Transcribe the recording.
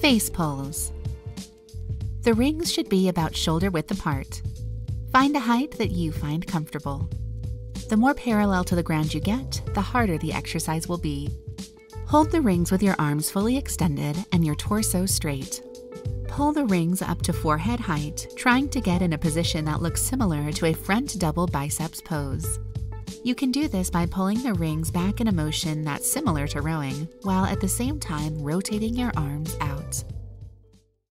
Face pulls. The rings should be about shoulder width apart. Find a height that you find comfortable. The more parallel to the ground you get, the harder the exercise will be. Hold the rings with your arms fully extended and your torso straight. Pull the rings up to forehead height, trying to get in a position that looks similar to a front double biceps pose. You can do this by pulling the rings back in a motion that's similar to rowing, while at the same time rotating your arms out.